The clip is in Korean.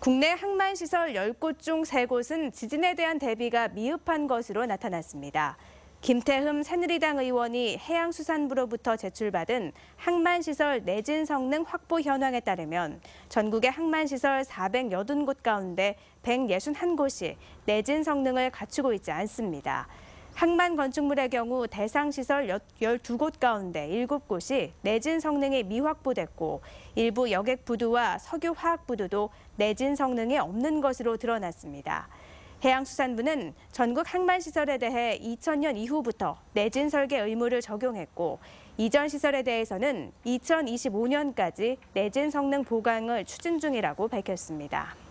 국내 항만시설 10곳 중 3곳은 지진에 대한 대비가 미흡한 것으로 나타났습니다. 김태흠 새누리당 의원이 해양수산부로부터 제출받은 항만시설 내진 성능 확보 현황에 따르면 전국의 항만시설 480곳 가운데 161곳이 내진 성능을 갖추고 있지 않습니다. 항만 건축물의 경우 대상 시설 12곳 가운데 7곳이 내진 성능이 미확보됐고 일부 여객 부두와 석유 화학 부두도 내진 성능이 없는 것으로 드러났습니다. 해양수산부는 전국 항만시설에 대해 2000년 이후부터 내진 설계 의무를 적용했고 이전 시설에 대해서는 2025년까지 내진 성능 보강을 추진 중이라고 밝혔습니다.